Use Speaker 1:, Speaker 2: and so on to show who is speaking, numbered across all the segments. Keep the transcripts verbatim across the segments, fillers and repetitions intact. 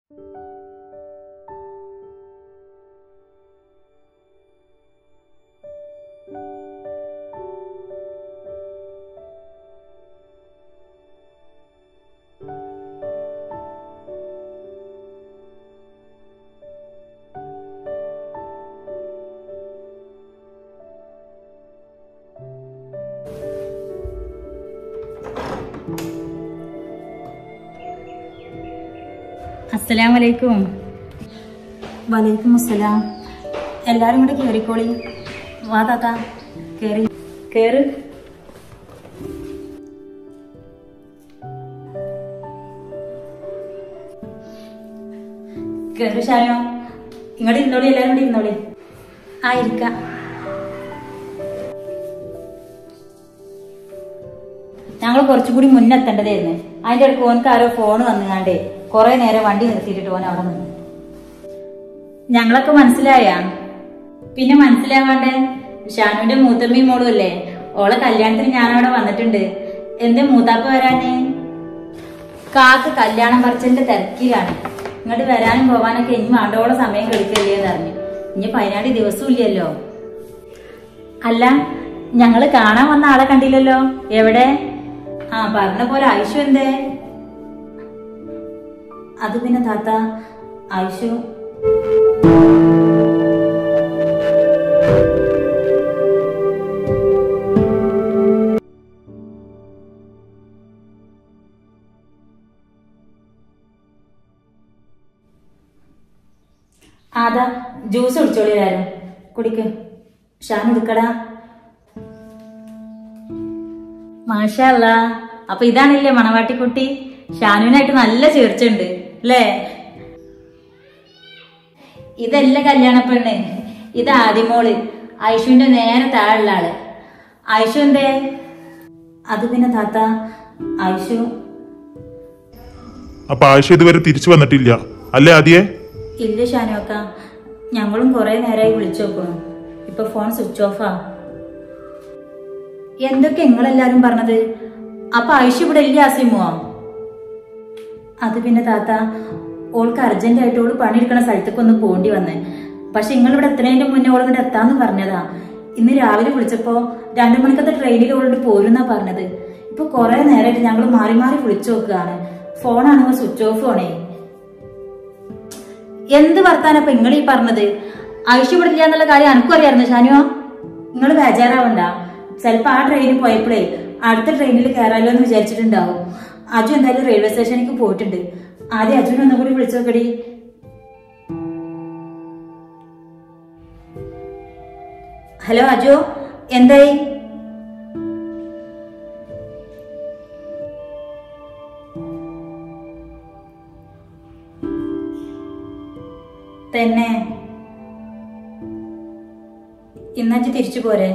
Speaker 1: അസ്സലാമലൈക്കും. വലൈക്കും അസ്സലാം. എല്ലാരും കൂടെ കേറിക്കോളി. വാ താത്ത, കേറി കേറ്. കേറ് ഷാനോ. ഇങ്ങോട്ട് ഇരുന്നോളി, എല്ലാരും കൂടി ഇരുന്നോളി. ആ ഇരിക്ക. ഞങ്ങൾ കുറച്ചുകൂടി മുന്നെത്തേണ്ടതായിരുന്നു. അതിന്റെ ഇടയ്ക്ക് ഓനക്ക് ആരോ ഫോൺ വന്നുകാണ്ടേ കൊറേ നേരം വണ്ടി നിർത്തിയിട്ടിട്ട് ഓൻ അവിടെ നിന്ന്. ഞങ്ങളൊക്കെ മനസ്സിലായ? പിന്നെ മനസ്സിലാവാണ്ടേ? ഷാനുവിന്റെ മൂത്തമ്മയും മോളും അല്ലേ? ഓളെ കല്യാണത്തിന് ഞാനവിടെ വന്നിട്ടുണ്ട്. എന്റെ മൂത്താപ്പ വരാന്? കാക്ക് കല്യാണം പറിച്ചതിന്റെ തിരക്കിലാണ്. ഇങ്ങോട്ട് വരാനും പോവാനൊക്കെ ഇനി വേണ്ടോളം സമയം കളിക്കല്ലേന്ന് പറഞ്ഞു. ഇനി പതിനാല് ദിവസവും ഇല്ലല്ലോ. അല്ല, ഞങ്ങള് കാണാൻ വന്ന ആളെ കണ്ടില്ലല്ലോ. എവിടെ? ആ പറഞ്ഞ പോലെ ആയിഷു എന്തേ? അത് പിന്നെ താത്ത, ആയിഷു അതാ ജ്യൂസ് കുടിച്ചോളി. എല്ലാരും കുടിക്ക്. ഷാൻ എടുക്കടാ. മാഷാ അല്ലാ. അപ്പൊ ഇതാണില്ലേ മണവാട്ടിക്കുട്ടി? ഷാനുവിനായിട്ട് നല്ല ചേർച്ചുണ്ട് അല്ലേ? ഇതല്ല കല്യാണ പെണ്ണ്, ഇത് ആദിമോള്, ആയിഷുവിന്റെ നേരെ താഴെയുള്ള ആള്. ആയിഷു എന്തേ? അത് പിന്നെ താത്ത, ആയിഷു
Speaker 2: അപ്പൊ ആയിഷ ഇതുവരെ തിരിച്ചു വന്നിട്ടില്ല അല്ലേ ആദ്യേ?
Speaker 1: ഇല്ല ഷാനുക്ക, ഞങ്ങളും കൊറേ നേരമായി വിളിച്ചു നോക്കണം. ഇപ്പൊ ഫോൺ സ്വിച്ച് ഓഫാ. എന്തൊക്കെ നിങ്ങളെല്ലാരും പറഞ്ഞത്? അപ്പൊ ആയിഷ ഇവിടെ ഇല്ല ആസിമോ? അത് പിന്നെ താത്ത, ഓൾക്ക് അർജന്റ് ആയിട്ട് ഓള് പണിയെടുക്കണ സ്ഥലത്തേക്ക് ഒന്ന് പോണ്ടി വന്നേ. പക്ഷെ നിങ്ങളിവിടെ എത്രേന്റെ മുന്നേ ഓൾ ഇവിടെ എത്താന്ന് പറഞ്ഞതാ. ഇന്ന് രാവിലെ വിളിച്ചപ്പോ രണ്ടു മണിക്കത്തെ ട്രെയിനിൽ ഓളോട് പോരുന്നാ പറഞ്ഞത്. ഇപ്പൊ കൊറേ നേരമായിട്ട് ഞങ്ങൾ മാറി മാറി വിളിച്ചു നോക്കുകയാണ്. ഫോണാണെങ്കിൽ സ്വിച്ച് ഓഫ് ആണേ. എന്ത് വർത്താനപ്പൊ നിങ്ങൾ ഈ പറഞ്ഞത്? ആയിഷ ഇവിടെ ഇല്ല എന്നുള്ള കാര്യം എനിക്കും അറിയായിരുന്നു ഷാനുവോ. നിങ്ങൾ ബേജാറാവണ്ട. ചിലപ്പോ ആ ട്രെയിനിൽ പോയപ്പോഴേ അടുത്ത ട്രെയിനിൽ കയറാലോ എന്ന് വിചാരിച്ചിട്ടുണ്ടാവും. അജു എന്തായാലും റെയിൽവേ സ്റ്റേഷനിലേക്ക് പോയിട്ടുണ്ട്. ആദ്യം അജുവിനെ ഒന്നും കൂടി വിളിച്ചു നോക്കടി. ഹലോ അജു, എന്തായി? തന്നെ ഇന്നജ് തിരിച്ചു പോരെ?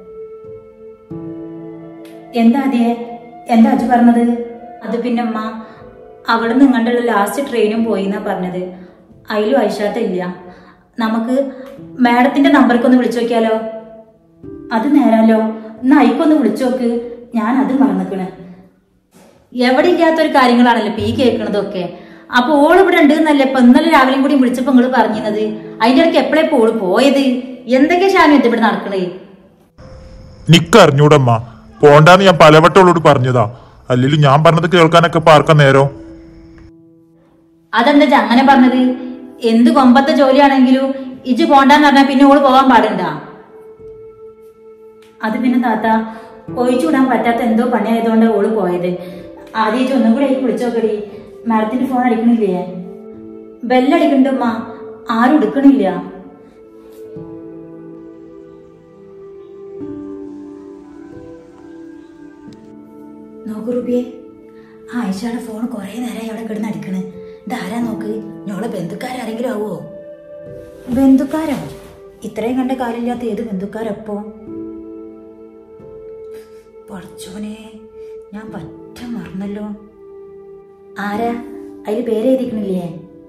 Speaker 1: എന്താ അതിയെ? എന്താ അജു പറഞ്ഞത്? അത് പിന്നെ അമ്മ, അവിടെ നിങ്ങളുടെ ലാസ്റ്റ് ട്രെയിനും പോയി എന്നാ പറഞ്ഞത്. അതിലും ഐഷാത്ത ഇല്ല. നമുക്ക് മാഡത്തിന്റെ നമ്പർക്കൊന്ന് വിളിച്ചു നോക്കിയാലോ? അത് നേരാലോ. എന്നാ അയക്കൊന്ന് വിളിച്ചു നോക്ക്. ഞാൻ അത് മറന്നിക്കണ്. എവിടെ ഇല്ലാത്തൊരു കാര്യങ്ങളാണല്ലോ ഇപ്പൊ ഈ കേൾക്കണതൊക്കെ. അപ്പൊ ഓള് ഇവിടെ ഉണ്ട് എന്നല്ലേ ഇപ്പൊ ഇന്നലെ രാവിലെയും കൂടി വിളിച്ചപ്പോ നിങ്ങള് പറഞ്ഞത്. അതിന്റെ ഇടയ്ക്ക് എപ്പോഴേ ഓള് പോയത്? എന്തൊക്കെയാ ഷാനു ഇത് ഇവിടെ നടക്കണേ?
Speaker 2: നിക്കറിഞ്ഞൂടമ്മ, പോണ്ടാന്ന് ഞാൻ പലവട്ടോളോട് പറഞ്ഞതാ. അല്ലെങ്കിൽ ഞാൻ പറഞ്ഞത് കേൾക്കാനൊക്കെ പാർക്കാൻ നേരോ?
Speaker 1: അതെന്താ അങ്ങനെ പറഞ്ഞത്? എന്ത് കൊമ്പത്തെ ജോലിയാണെങ്കിലും ഇജ് പോണ്ടാന്ന് പറഞ്ഞാ പിന്നെ ഓള് പോവാൻ പാടുണ്ടാ? അത് പിന്നെ താത്ത, ഒഴിച്ചുവിടാൻ പറ്റാത്ത എന്തോ പണിയായതുകൊണ്ട് ഓള് പോയത്. ആദ്യം ഒന്നും കൂടെ ആയി വിളിച്ചോക്കടി. മാഡത്തിന്റെ ഫോൺ അടിക്കണില്ലേ? ബെല്ലടിക്കണ്ട ഉമ്മ, ആരും എടുക്കണില്ല. നോക്കൂ റുബിയെ, ആ ആയിഷയുടെ ഫോൺ കൊറേ നേരമായി അവിടെ കിടന്ന് അടിക്കണ്. ഇതാരാ നോക്ക്? ഞോളെ ബന്ധുക്കാരെങ്കിലും ആവോ? ബന്ധുക്കാരോ? ഇത്രയും കണ്ട കാലില്ലാത്ത ഏത് ബന്ധുക്കാരപ്പോ? പടച്ചോനെ, ഞാൻ പറ്റ മറന്നല്ലോ. ആരാ? അതില് പേരെഴുതിക്കണില്ലേ?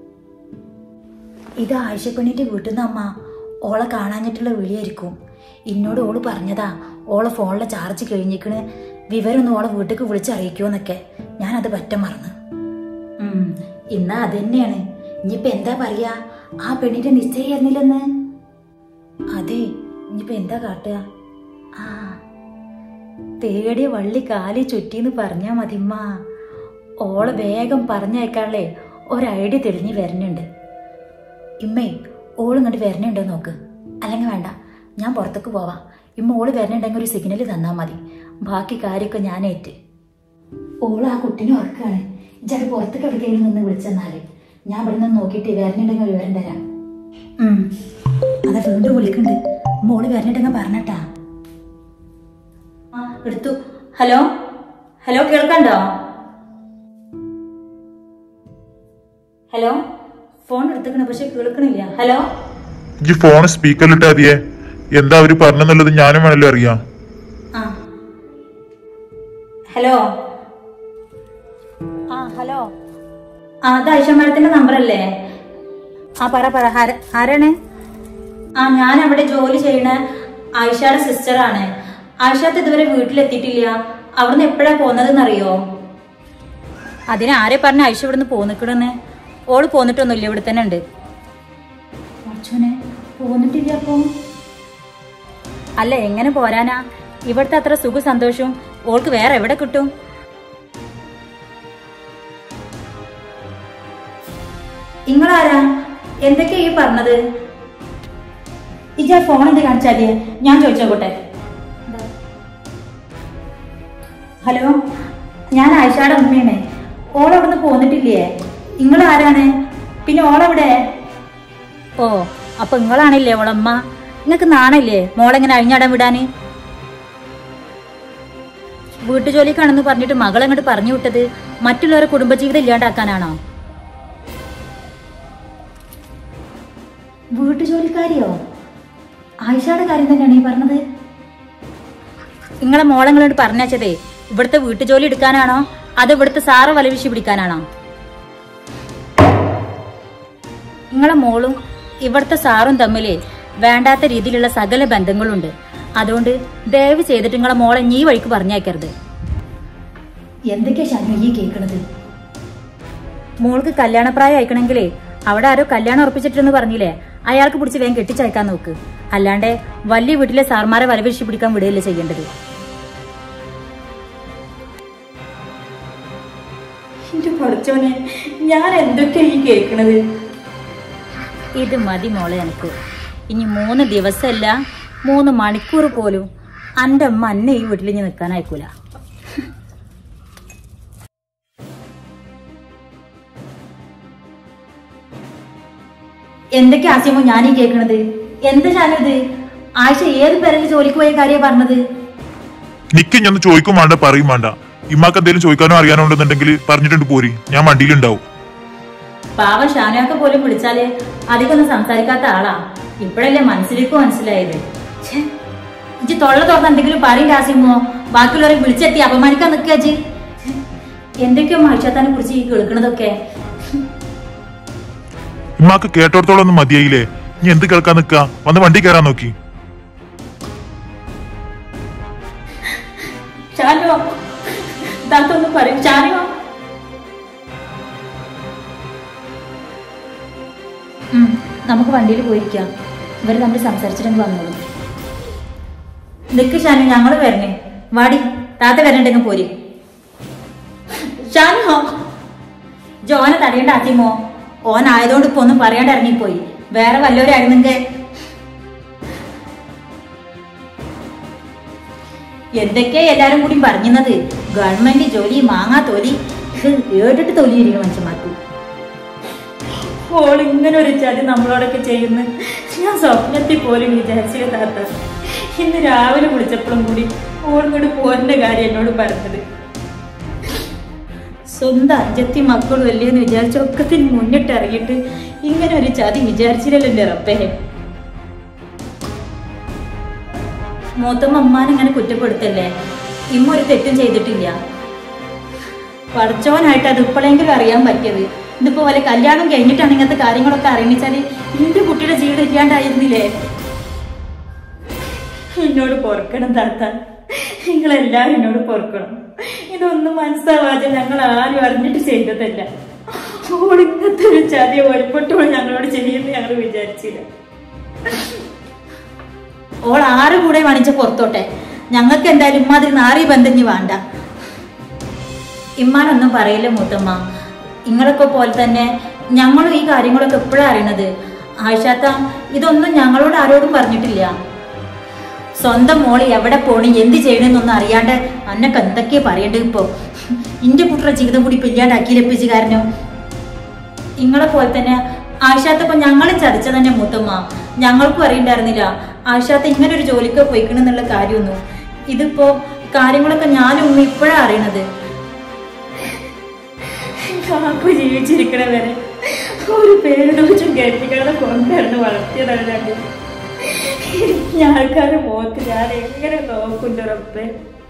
Speaker 1: ഇത് ആയിഷപ്പെണ്ണിന്റെ വീട്ടിൽ നിന്ന് അമ്മ. ഓളെ കാണാഞ്ഞിട്ടുള്ള വിളിയായിരിക്കും. ഇന്നോട് ഓള് പറഞ്ഞതാ ഓളെ ഫോണിലെ ചാർജ് കഴിഞ്ഞിക്കണ്, വിവരൊന്നും ഓളെ വീട്ടിലേക്ക് വിളിച്ചറിയിക്കുമെന്നൊക്കെ. ഞാനത് പറ്റ മറന്ന്. ഉം ഇന്നാ അത് തന്നെയാണ്. ഇനിയിപ്പൊ എന്താ പറയാ, ആ പെണ്ണിന്റെ നിശ്ചയായിരുന്നില്ലെന്ന്. അതെ, ഇനിയിപ്പൊ എന്താ കാട്ടുക? ആ തേടിയ വള്ളി കാലി ചുറ്റിന്ന് പറഞ്ഞാ മതിമ്മ. ഓളെ വേഗം പറഞ്ഞയക്കാളേ ഒരൈഡിയ തെളിഞ്ഞ് വരണുണ്ട്. ഇമ്മേ ഓളിങ്ങോട്ട് വരണുണ്ടോ നോക്ക്. അല്ലെങ്കിൽ വേണ്ട, ഞാൻ പുറത്തേക്ക് പോവാം. ഇമ്മ ഓള് വരണുണ്ടെങ്കിൽ ഒരു സിഗ്നൽ തന്നാൽ മതി. ബാക്കി കാര്യമൊക്കെ ഞാനേറ്റ്. ഓള് ആ കുട്ടീനെ ഉറക്കാണ്. ഇജാട് പുറത്തേക്ക് എവിടേക്കെങ്കിലും നിന്ന് വിളിച്ചെന്നാല് ഞാൻ ഇവിടെ നിന്ന് നോക്കിയിട്ട് വരണുണ്ടെങ്കിൽ ഒരു വിവരം തരാം. അതാ വീണ്ടും വിളിക്കുന്നുണ്ട്. മോള് വരണുണ്ടെങ്കിൽ പറഞ്ഞട്ടാ. ആ എടുത്തു. ഹലോ ഹലോ കേൾക്കണ്ടോ? ഹലോ ഫോൺ എടുത്തേക്കണ പക്ഷെ കേൾക്കണില്ല. ഹലോ
Speaker 2: ഈ ഫോൺ സ്പീക്കറിലിട്ടാ മതിയേ. എന്താ അവര് പറഞ്ഞെന്നുള്ളത് ഞാനും വേണല്ലോ അറിയാം.
Speaker 1: ആ ഹലോ ആ ഹലോ ആ അത് ആയിഷ മാഡത്തിന്റെ നമ്പറല്ലേ? ആ പറ പറ ആരാണ്? ആ ഞാൻ അവിടെ ജോലി ചെയ്യണ ആയിഷയുടെ സിസ്റ്ററാണ്. ആയിഷത്ത് ഇതുവരെ വീട്ടിലെത്തിയിട്ടില്ല. അവിടുന്ന് എപ്പോഴാ പോന്നതെന്നറിയോ? അതിന് ആരെ പറഞ്ഞ ആയിഷ ഇവിടുന്ന് പോന്നിക്കണെന്ന്? ഓള് പോന്നിട്ടൊന്നുമില്ല, ഇവിടെ തന്നെ ഉണ്ട്. അച്ഛനെ പോന്നിട്ടില്ല. അപ്പൊ അല്ല എങ്ങനെ പോരാനാ? ഇവിടുത്തെ അത്ര സുഖ സന്തോഷവും ഓൾക്ക് വേറെ എവിടെ കിട്ടും? നിങ്ങളാരാ? എന്തൊക്കെയാ ഈ പറഞ്ഞത്? ഇജാ ഫോൺ എന്ത് കാണിച്ചാലേ ഞാൻ ചോദിച്ചോട്ടെ. ഹലോ ഞാൻ ആയിഷയുടെ അമ്മയാണ്. ഓളവിടുന്ന് പോന്നിട്ടില്ലേ? നിങ്ങൾ ആരാണ്? പിന്നെ ഓളെവിടെ? ഓ അപ്പൊ നിങ്ങളാണില്ലേ ഓളമ്മ? നിങ്ങക്ക് നാണല്ലേ മോളെങ്ങനെ അഴിഞ്ഞാടാൻ വിടാന്? വീട്ടുജോലിക്കാണെന്ന് പറഞ്ഞിട്ട് മകളെങ്ങോട്ട് പറഞ്ഞു വിട്ടത് മറ്റുള്ളവരെ കുടുംബജീവിതം ഇല്ലാണ്ടാക്കാനാണോ? വീട്ടുജോലിക്കാരിയോ? ആയിഷയുടെ കാര്യം തന്നെയാണ് ഈ പറഞ്ഞത്? നിങ്ങളെ മോളെങ്ങളോട് പറഞ്ഞേ ഇവിടുത്തെ വീട്ടുജോലി എടുക്കാനാണോ അത് ഇവിടുത്തെ സാറ് വലവിശി പിടിക്കാനാണോ? നിങ്ങളെ മോളും ഇവിടുത്തെ സാറും തമ്മില് വേണ്ടാത്ത രീതിയിലുള്ള സകല ബന്ധങ്ങളുണ്ട്. അതുകൊണ്ട് ദയവ് ചെയ്തിട്ട് നിങ്ങളെ മോളെ നീ വഴിക്ക് പറഞ്ഞേക്കരുത്. എന്തൊക്കെയാ ഷാനു ഈ കേൾക്കണത്? മോൾക്ക് കല്യാണപ്രായം അയക്കണമെങ്കിലേ അവിടെ ആരോ കല്യാണം ഉറപ്പിച്ചിട്ടെന്ന് പറഞ്ഞില്ലേ, അയാൾക്ക് പിടിച്ച് വേഗം കെട്ടിച്ചയക്കാൻ നോക്ക്. അല്ലാണ്ട് വലിയ വീട്ടിലെ സാർമാരെ വലവീഴ്ച പിടിക്കാൻ വിടുകയല്ലേ ചെയ്യേണ്ടത്. എന്റെ പഠിച്ചോനെ, ഞാൻ എന്തൊക്കെയാ ഈ കേൾക്കണത്? ഇത് മതി മോളെ എനിക്ക്. ഇനി മൂന്ന് ദിവസമല്ല മൂന്ന് മണിക്കൂർ പോലും എൻ്റെ അമ്മ അന്നെ ഈ വീട്ടിൽ ഇനി നിൽക്കാൻ അയക്കൂല. എന്തൊക്കെ ആശയമോ ഞാനീ കേൾക്കണത്? എന്ത് ഞാനിത്? ആയിഷ ഏത് പേരിൽ ജോലിക്ക് പോയ കാര്യ പറഞ്ഞത്?
Speaker 2: നിക്ക് ഞാൻ ചോദിക്കും വേണ്ട പറയും വേണ്ട. ഇമ്മാക്ക് എന്തെങ്കിലും ചോദിക്കാനോ അറിയാനോ ഉണ്ടെന്നുണ്ടെങ്കിൽ പറഞ്ഞിട്ടുണ്ട് പോരി, ഞാൻ വണ്ടിയിലുണ്ടാവും.
Speaker 1: പാവ ഷാനൊക്കെ പോലും വിളിച്ചാല് അധികം സംസാരിക്കാത്ത ആളാ. ഇപ്പഴല്ലേ മനസ്സിലേക്ക് മനസ്സിലായത്. ഇജ്ജ് തൊള്ള തുറന്ന് എന്തെങ്കിലും പറയും രാസിമോ? ബാക്കിയുള്ളവരെ വിളിച്ചെത്തി അപമാനിക്കാൻ നിൽക്കുക അജി. എന്തൊക്കെയോ മഹിഷാത്താനെ കുറിച്ച് ഈ കേൾക്കണതൊക്കെ.
Speaker 2: ഇമ്മാക്ക് കേട്ടോടത്തോളം ഒന്നും മതിയായില്ലേ? ഇനി എന്ത് കേൾക്കാൻ നിക്ക? വന്ന് വണ്ടി കയറാൻ നോക്കി.
Speaker 1: ഷാനോ താത്തൊന്നും പറയും. ഷാനോ നമുക്ക് വണ്ടിയിൽ പോയിരിക്കാം. ഇവര് തമ്മിൽ സംസാരിച്ചിട്ടെങ്കിൽ വന്നോളൂ. നിക്ക് ഷാനു, ഞങ്ങള് വരണേ. വാടി, താത്ത വരണ്ടെങ്കിൽ പോരി. ഷാനോ ജോനെ തടയേണ്ട ആദ്യമോ? ഓൻ ആയതുകൊണ്ട് ഇപ്പൊ ഒന്നും പറയാണ്ട് ഇറങ്ങിപ്പോയി. വേറെ വല്ലവരായിരുന്നെങ്കിൽ എന്തൊക്കെയാ എല്ലാരും കൂടി പറഞ്ഞത്? ഗവൺമെന്റ് ജോലി മാങ്ങാ തൊലി ഏട്ടിട്ട് തൊലിയിരിക്കും മനുഷ്യന്മാർക്ക്. ഓൾ ഇങ്ങനെ ഒരു ചതി നമ്മളോടൊക്കെ ചെയ്യുന്നു ഞാൻ സ്വപ്നത്തിൽ പോലും വിചാരിച്ചില്ല താത്ത. ഇന്ന് രാവിലെ വിളിച്ചപ്പോഴും കൂടി ഓളിങ്ങോട്ട് പോരേണ്ട കാര്യം എന്നോട് പറഞ്ഞത്. സ്വന്തം അഞ്ചത്തി മക്കളും അല്ലേന്ന് വിചാരിച്ച ഒക്കത്തിന് മുന്നിട്ട് ഇറങ്ങിയിട്ട് ഇങ്ങനെ ഒരു ചതി വിചാരിച്ചില്ലല്ലോ എന്റെ റബ്ബേ. മൂത്തമ്മ അമ്മാനിങ്ങനെ കുറ്റപ്പെടുത്തല്ലേ? ഇമ്മ ഒരു തെറ്റും ചെയ്തിട്ടില്ല. പഠിച്ചവനായിട്ട് അത് ഇപ്പോഴെങ്കിലും അറിയാൻ പറ്റിയത്. ഇതിപ്പോ പോലെ കല്യാണം കഴിഞ്ഞിട്ടാണ് ഇങ്ങനത്തെ കാര്യങ്ങളൊക്കെ അറിയിച്ചാല് എന്റെ കുട്ടിയുടെ ജീവിതം ഇല്ലാണ്ടായിരുന്നില്ലേ? എന്നോട് പൊറുക്കണം താത്ത, നിങ്ങളെല്ലാരും എന്നോട് പൊറുക്കണം. ഇതൊന്നും മനസ്സാവാതെ ഞങ്ങൾ ആരും അറിഞ്ഞിട്ട് ചെയ്തതല്ല. ഓൾ ഇങ്ങനത്തെ ഒരു ചതി ഒരുപെട്ടോളം ഞങ്ങളോട് ചെയ്യുമെന്ന് ഞങ്ങൾ വിചാരിച്ചില്ല. ഓൾ ആറ് കൂടെ വണിച്ച പുറത്തോട്ടെ, ഞങ്ങൾക്ക് എന്തായാലും ഇമ്മാതിരി നാറി ബന്ധഞ്ഞ് വേണ്ട. ഇമ്മാനൊന്നും പറയില്ല മൂത്തമ്മ, നിങ്ങളൊക്കെ പോലെ തന്നെ ഞങ്ങളും ഈ കാര്യങ്ങളൊക്കെ എപ്പോഴാണ് അറിയണത്. ആയിഷാത്ത ഇതൊന്നും ഞങ്ങളോട് ആരോടും പറഞ്ഞിട്ടില്ല. സ്വന്തം മോള് എവിടെ പോണി എന്ത് ചെയ്യണമെന്നൊന്നും അറിയാണ്ട് അന്നൊക്കെ എന്തൊക്കെയാ പറയേണ്ടത്. ഇപ്പോ ഇന്റെ കുട്ടിയുടെ ജീവിതം കൂടി ഇപ്പൊ ഇല്ലാണ്ടാക്കി ലഭിച്ച കാരണം നിങ്ങളെ പോലെ തന്നെ ആയിഷാത്തപ്പോ ഞങ്ങളും ചതിച്ച തന്നെ മൂത്തമ്മ. ഞങ്ങൾക്കും അറിയണ്ടായിരുന്നില്ല ആയിഷാത്ത ഇങ്ങനെ ഒരു ജോലിക്ക് പോയിക്കണെന്നുള്ള കാര്യമൊന്നും. ഇതിപ്പോ കാര്യങ്ങളൊക്കെ ഞാനും ഉമ്മ ഇപ്പോഴാണ് അറിയണത്. കാക്കു ജീവിച്ചിരിക്കണ വരെ ഒരു പേര് ദോഷം കേൾപ്പിക്കാതെ കൊണ്ടുവരുന്ന് വളർത്തിയതാണ് രണ്ട്. ആൾക്കാരുടെ മുഖത്ത് ഞാൻ എങ്ങനെ നോക്കുന്നുണ്ട് റബ്ബേ.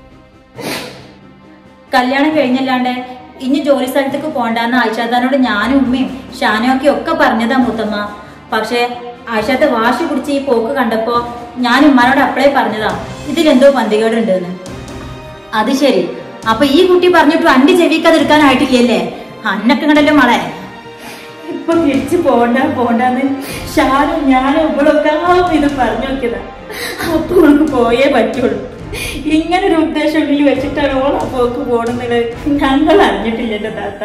Speaker 1: കല്യാണം കഴിഞ്ഞല്ലാണ്ട് ഇനി ജോലി സ്ഥലത്തേക്ക് പോണ്ടെന്ന് ആയിഷാത്താനോട് ഞാനും ഉമ്മയും ഷാനൊക്കെ ഒക്കെ പറഞ്ഞതാ മൂത്തമ്മ. പക്ഷെ ആയിഷാത്ത വാശി പിടിച്ച് ഈ പോക്ക് കണ്ടപ്പോ ഞാൻ ഉമ്മാനോട് അപ്പളേ പറഞ്ഞതാ ഇതിലെന്തോ പന്തികേടുണ്ടെന്ന്. അത് ശരി, അപ്പൊ ഈ കുട്ടി പറഞ്ഞിട്ട് അണ്ടി ചെവിക്കാതിരിക്കാനായിട്ടില്ലല്ലേ? അന്നൊക്കെ കണ്ടല്ലോ മളെ. ഇപ്പൊ തിരിച്ചു പോണ്ട പോണ്ടെന്ന് ഷാനും ഞാനും ഇവളൊക്കെ ഇത് പറഞ്ഞു നോക്കിയതാ. അപ്പൊ അവൾക്ക് പോയേ പറ്റുള്ളൂ. ഇങ്ങനൊരു ഉദ്ദേശം ഉള്ളിൽ വെച്ചിട്ടാണ് ഓൾ ആ പോക്ക് പോടുന്നത് ഞങ്ങൾ അറിഞ്ഞിട്ടില്ല എന്റെ താത്ത.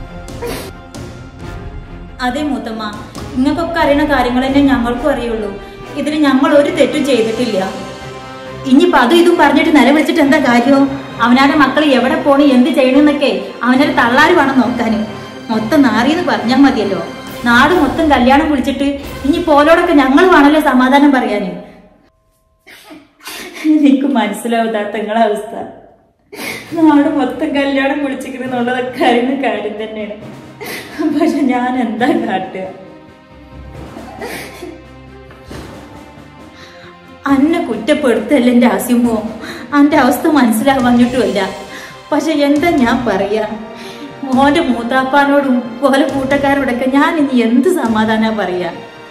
Speaker 1: അതെ മൂത്തമ്മ, നിങ്ങൾക്കൊക്കെ അറിയണ കാര്യങ്ങൾ തന്നെ ഞങ്ങൾക്കും അറിയുള്ളൂ. ഇതിന് ഞങ്ങൾ ഒരു തെറ്റും ചെയ്തിട്ടില്ല. ഇനിയിപ്പൊ അതും ഇതും പറഞ്ഞിട്ട് നിലവിളിച്ചിട്ട് എന്താ കാര്യം? അവനാരുടെ മക്കൾ എവിടെ പോണി എന്ത് ചെയ്യണമെന്നൊക്കെ അവനൊരു തള്ളാര് വേണം നോക്കാന്. മൊത്തം നാറിയെന്ന് പറഞ്ഞാൽ മതിയല്ലോ. നാട് മൊത്തം കല്യാണം വിളിച്ചിട്ട് ഇനി പോലോടൊക്കെ ഞങ്ങൾ വേണമല്ലോ സമാധാനം പറയാന്. എനിക്ക് മനസ്സിലാവും താത്തങ്ങളെ അവസ്ഥ. നാട് മൊത്തം കല്യാണം വിളിച്ചിരിക്കുന്നുള്ളതൊക്കെ അറിയുന്ന കാര്യം തന്നെയാണ്. പക്ഷെ ഞാൻ എന്താ കാട്ടുക? അന്നെ കുറ്റപ്പെടുത്തല്ല എന്റെ ആസിമോ, അന്റെ അവസ്ഥ മനസ്സിലാവാഞ്ഞിട്ടുമില്ല. പക്ഷെ എന്താ ഞാൻ പറയാ, മോന്റെ മൂത്താപ്പാനോടും പോലെ കൂട്ടക്കാരോടൊക്കെ ഞാൻ ഇനി എന്ത് സമാധാനാ പറയാ?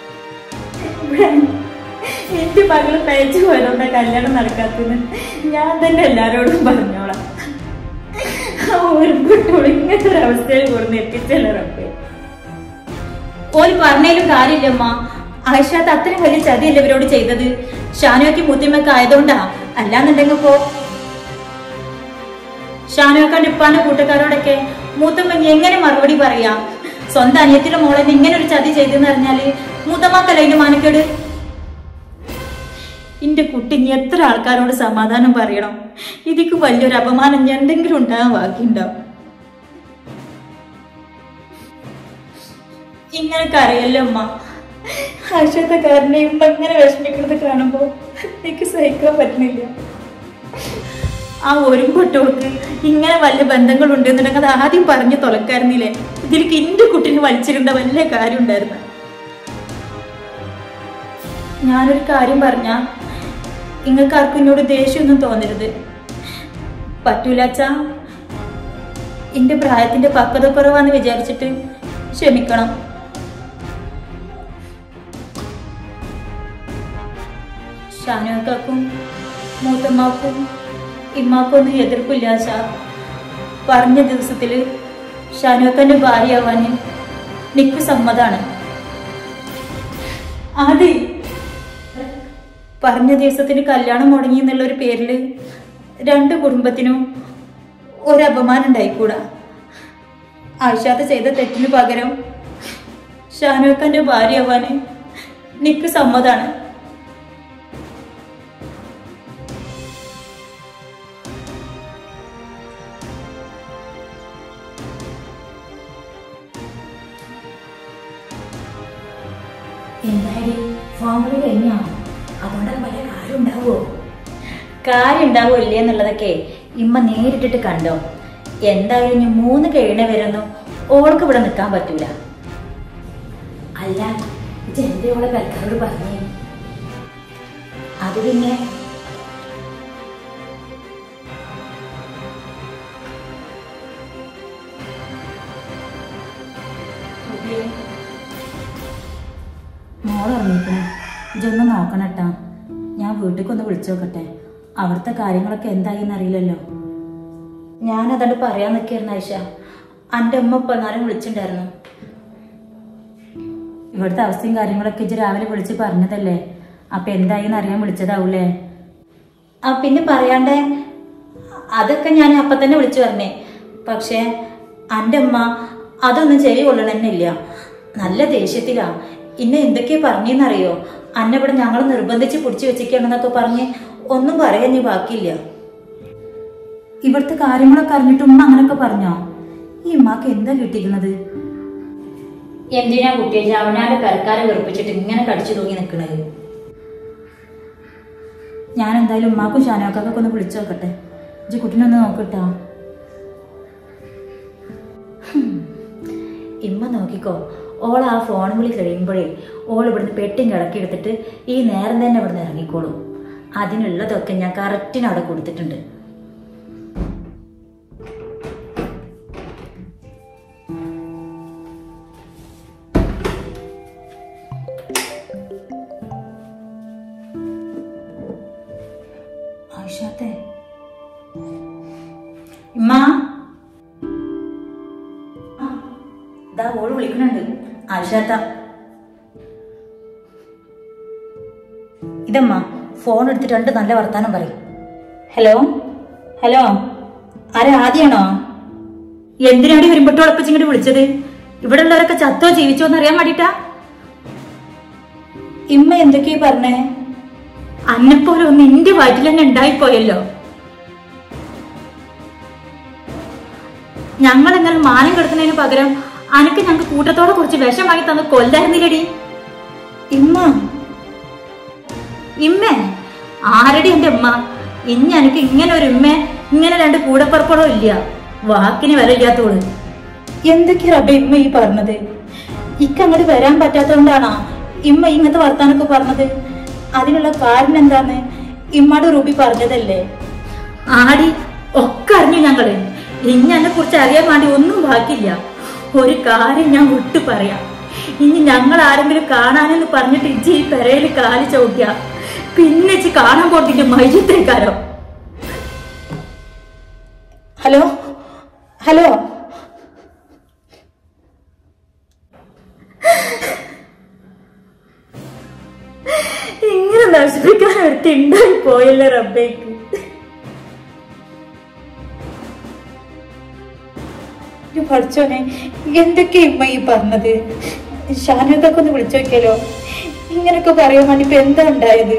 Speaker 1: എന്റെ മകള് തയ്ച്ചു പോയതുകൊണ്ടാ കല്യാണം നടക്കാത്തത് ഞാൻ തന്നെ എല്ലാരോടും പറഞ്ഞോളാം. ഒരു കുട്ടിയോട് ഇങ്ങനത്തെ ഒരു അവസ്ഥയിൽ കൊടുന്ന് എത്തിച്ചല്ലോ റബ്ബേ. ഓല് പറഞ്ഞാലും കാര്യമില്ലമ്മ. ആയിഷാത്ത് അത്രയും വലിയ ചതിയല്ല ഇവരോട് ചെയ്തത്. ഷാനുവയ്ക്ക് മുത്തിമൊക്കെ ആയതുകൊണ്ടാ. അല്ലാന്നുണ്ടെങ്കിൽ ഇപ്പോ ഷാനുവക്കാന്റെ ഇപ്പാന്റെ കൂട്ടക്കാരോടൊക്കെ മൂത്തമ്മ എങ്ങനെ മറുപടി പറയാ? സ്വന്തം അനിയത്തിലെ മോളെന്നെ ഇങ്ങനെ ഒരു ചതി ചെയ്തെന്ന് പറഞ്ഞാല് മൂത്തമ്മക്കല്ല അതിന്റെ മാനക്കേട്. എന്റെ കുട്ടി ഇനി എത്ര ആൾക്കാരോട് സമാധാനം പറയണം? ഇതിക്ക് വലിയൊരു അപമാനം എന്തെങ്കിലും ഉണ്ടാകാൻ ബാക്കിയുണ്ടാവും. ഇങ്ങനൊക്കെ അറിയല്ലോ അമ്മ. ആശത്തെ കാരനെ ഇമ്മ ഇങ്ങനെ വിഷമിക്കുന്നത് കാണുമ്പോ എനിക്ക് സഹിക്കാൻ പറ്റുന്നില്ല. ആ ഒരു പൊട്ടോൾക്ക് ഇങ്ങനെ വല്ല ബന്ധങ്ങൾ ഉണ്ടെന്നുണ്ടെങ്കിൽ അത് ആദ്യം പറഞ്ഞു തുറക്കായിരുന്നില്ലേ? ഇതിലേക്ക് എന്റെ കുട്ടീനെ വലിച്ചിരുന്ന വലിയ കാര്യം ഉണ്ടായിരുന്നു. ഞാനൊരു കാര്യം പറഞ്ഞ നിങ്ങൾക്ക് ആർക്കും എന്നോട് ദേഷ്യമൊന്നും തോന്നരുത്. പറ്റൂലച്ചാ, എന്റെ പ്രായത്തിന്റെ പക്വത കുറവാന്ന് വിചാരിച്ചിട്ട് ക്ഷമിക്കണം. ഷാനുക്കാക്കും മൂത്തമ്മാക്കും ഇമ്മാക്കും ഒന്നും എതിർപ്പില്ല. ഷാ പറഞ്ഞ ദിവസത്തില് ഷാനുക്കന്റെ ഭാര്യയാവാന് നിക്ക് സമ്മതാണ്. ആദ്യ പറഞ്ഞ ദിവസത്തിന് കല്യാണം മുടങ്ങി എന്നുള്ള ഒരു പേരില് രണ്ട് കുടുംബത്തിനും ഒരു അപമാനം ഉണ്ടായിക്കൂടാ. ആയിഷാത്ത് ചെയ്ത തെറ്റിന് പകരം ഷാനുക്കന്റെ ഭാര്യയാവാന് നിക്ക് സമ്മതാണ്.
Speaker 3: എന്തായാലും ഫോമിൽ കഴിഞ്ഞാ അതുകൊണ്ട് വലിയ കാര്യം ഉണ്ടാവോ?
Speaker 1: കാര്യം ഉണ്ടാവോ ഇല്ലേ എന്നുള്ളതൊക്കെ ഇമ്മ നേരിട്ടിട്ട് കണ്ടോ. എന്തായാലും ഇനി മൂന്ന് കഴിയണ വരൊന്നും ഓൾക്ക് ഇവിടെ നിൽക്കാൻ പറ്റൂല.
Speaker 3: അല്ല ജനതയോടെ പെരക്കാരോട് പറഞ്ഞേ.
Speaker 1: അത് പിന്നെ മോളിറങ്ങിക്കണേ, ഇതൊന്ന് നോക്കണട്ടാ. ഞാൻ വീട്ടിലേക്കൊന്ന് വിളിച്ചു നോക്കട്ടെ. അവിടുത്തെ കാര്യങ്ങളൊക്കെ എന്തായിന്ന് അറിയില്ലല്ലോ. ഞാനതണ്ട് പറയാൻ നിൽക്കായിരുന്നു ആയിഷ. എൻ്റെ അമ്മ ഇപ്പം എന്നാലും വിളിച്ചിട്ടുണ്ടായിരുന്നു. ഇവിടുത്തെ അവസ്ഥയും കാര്യങ്ങളൊക്കെ ഇജ്ജ് രാവിലെ വിളിച്ച് പറഞ്ഞതല്ലേ, അപ്പൊ എന്തായിന്ന് അറിയാൻ വിളിച്ചതാവൂലേ? ആ പിന്നെ പറയാണ്ടേ, അതൊക്കെ ഞാൻ അപ്പൊ തന്നെ വിളിച്ചു പറഞ്ഞേ. പക്ഷെ എൻ്റെ അമ്മ അതൊന്നും ചെവി കൊള്ളണമെന്നില്ല. നല്ല ദേഷ്യത്തിലാ. ഇന്നെ എന്തൊക്കെയാ പറഞ്ഞെന്നറിയോ? അന്നെ ഇവിടെ ഞങ്ങൾ നിർബന്ധിച്ച് പിടിച്ചു വെച്ചിരിക്കണെന്നൊക്കെ പറഞ്ഞ് ഒന്നും പറയാൻ നീ ബാക്കിയില്ല. ഇവിടുത്തെ കാര്യങ്ങളൊക്കെ അറിഞ്ഞിട്ട് ഉമ്മ അങ്ങനൊക്കെ പറഞ്ഞോ? ഈ ഉമ്മാക്ക് എന്താ കിട്ടിയിരുന്നത്? എന്തിനാ കുട്ടിയെ അവനാന്റെ കരക്കാരെ വെറുപ്പിച്ചിട്ട് ഇങ്ങനെ കടിച്ചു തൂങ്ങി നിൽക്കണത്? ഞാൻ എന്തായാലും ഉമ്മാക്കും ഷാനോക്കൊക്കെ ഒന്ന് വിളിച്ചു നോക്കട്ടെ. ഇജ്ജ് കുട്ടീനൊന്ന് നോക്കിട്ടാ. ഇമ്മ നോക്കിക്കോ, ഓൾ ആ ഫോൺ വിളി കഴിയുമ്പോഴേ ഓൾ ഇവിടുന്ന് പെട്ടിയും കിടക്കി എടുത്തിട്ട് ഈ നേരം തന്നെ ഇവിടുന്ന് ഇറങ്ങിക്കോളും. അതിനുള്ളതൊക്കെ ഞാൻ കറക്റ്റിന് അവിടെ കൊടുത്തിട്ടുണ്ട്. ആയിഷാത്തെ, ഇമ്മ ദാ ഓള് വിളിക്കുന്നുണ്ട്. ആയിഷാത്ത, ഇതമ്മ ഫോൺ എടുത്തിട്ട് രണ്ട് നല്ല വർത്താനം പറയും. ഹലോ ഹലോ, ആരാ? ആദ്യാണോ? എന്തിനാണ് വരുമ്പോട്ടോളപ്പിച്ചിങ്ങോട്ട് വിളിച്ചത്? ഇവിടെ ഉള്ളവരൊക്കെ ചത്തോ ജീവിച്ചോ എന്ന് അറിയാൻ വേണ്ടിട്ടാ? ഇമ്മ എന്തൊക്കെയാ പറഞ്ഞേ? അന്നെപ്പോലെ ഒന്ന് എന്റെ വയറ്റിൽ തന്നെ ഉണ്ടായിപ്പോയല്ലോ. ഞങ്ങൾ എങ്ങനെ മാനം കെടുക്കുന്നതിന് പകരം അനക്ക് ഞങ്ങൾക്ക് കൂട്ടത്തോടെ കുറച്ച് വിഷം വാങ്ങി തന്ന് കൊല്ലായിരുന്നില്ലടി. ഇമ്മ ഇമ്മ ആരടി എന്റെ ഉമ്മ? ഇനി എനിക്ക് ഇങ്ങനെ ഒരു ഉമ്മ, ഇങ്ങനെ രണ്ട് കൂടപ്പുറപ്പടോ ഇല്ല. വാക്കിന് വില ഇല്ലാത്തോള്. എന്തൊക്കെയാ റബ്ബേ ഇമ്മ ഈ പറഞ്ഞത്? ഇക്ക് അങ്ങോട്ട് വരാൻ പറ്റാത്തോണ്ടാണോ ഇമ്മ ഇങ്ങനത്തെ വർത്താനൊക്കെ പറഞ്ഞത്? അതിനുള്ള കാരണം എന്താന്ന് ഇമ്മയുടെ റൂബി പറഞ്ഞതല്ലേ? ആടി ഒക്കെ അറിഞ്ഞു ഞങ്ങള്. ഇനി എന്നെ കുറിച്ച് അറിയാൻ വേണ്ടി ഒന്നും ബാക്കിയില്ല. ഒരു കാര്യം ഞാൻ വിട്ടു പറയാം. ഇനി ഞങ്ങൾ ആരെങ്കിലും കാണാനെന്ന് പറഞ്ഞിട്ട് ഇജ്ജി ഈ പെരയിൽ കാലി ചവിട്ടിയ പിന്നെ ഇച്ചി കാണാൻ പോട്ടിട്ട് മൈജത്തേക്കാരോ. ഹലോ ഹലോ, ഇങ്ങനെ നശിപ്പിക്കാൻ ഒരുത്തി ഉണ്ടായി പോയല്ലേ റബ്ബേക്ക്. പഠിച്ചോനെ, എന്തൊക്കെ ഇമ്മ ഈ പറഞ്ഞത്? ഷാനൊക്കെ ഒന്ന് വിളിച്ചു നോക്കിയാലോ? ഇങ്ങനൊക്കെ പറയാൻ വേണ്ടി ഇപ്പൊ എന്താ ഉണ്ടായത്?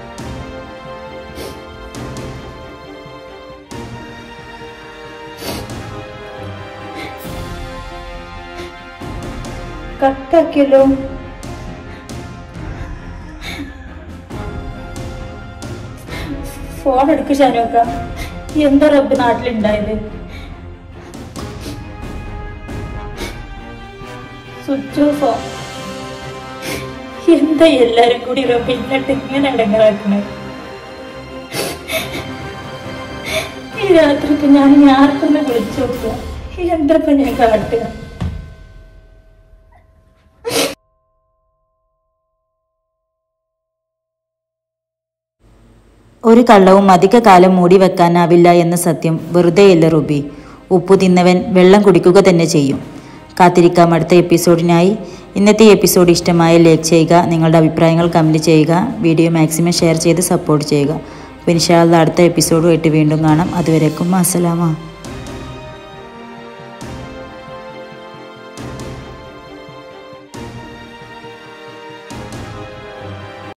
Speaker 1: കട്ടാക്കിയല്ലോ. ഫോൺ എടുക്ക് ഷാനോക്ക. എന്താ റബ്ബ് നാട്ടിലുണ്ടായത്? സ്വിച്ച് ഓഫോ? എന്താ എല്ലാരും കൂടി റബ്ബ് ഇന്നിട്ട് ഇങ്ങനെ ഇടങ്ങാറാക്കണേ? ഈ രാത്രി ഇപ്പൊ ഞാൻ ആർക്കൊന്ന് വിളിച്ചു നോക്കുക. എന്താ ഇപ്പൊ ഞാൻ കാട്ടുക?
Speaker 4: ഒരു കള്ളവും അധിക കാലം മൂടി വെക്കാനാവില്ല എന്ന സത്യം വെറുതെയല്ല റുബി. ഉപ്പു തിന്നവൻ വെള്ളം കുടിക്കുക തന്നെ ചെയ്യും. കാത്തിരിക്കാം അടുത്ത എപ്പിസോഡിനായി. ഇന്നത്തെ എപ്പിസോഡ് ഇഷ്ടമായ ലൈക്ക് ചെയ്യുക, നിങ്ങളുടെ അഭിപ്രായങ്ങൾ കമൻറ്റ് ചെയ്യുക, വീഡിയോ മാക്സിമം ഷെയർ ചെയ്ത് സപ്പോർട്ട് ചെയ്യുക. അപ്പോൾ ഇൻഷാ അല്ലാഹ് അടുത്ത എപ്പിസോഡുമായിട്ട് വീണ്ടും കാണാം. അതുവരേക്കും അസ്സലാമ.